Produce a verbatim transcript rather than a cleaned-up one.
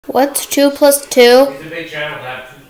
What's two plus two? It's a big channel to have two